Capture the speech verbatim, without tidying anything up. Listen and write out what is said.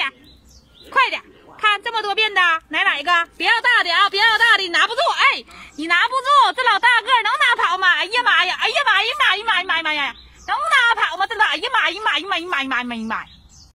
点，快点！看这么多遍的，买哪一个？别要大的啊，别要大的，你拿不住。哎，你拿不住，这老大个能拿跑吗？哎呀妈呀！哎呀妈呀！哎呀妈呀！妈呀妈呀！能拿跑吗？这老哎呀妈呀妈呀妈呀妈呀妈呀妈呀！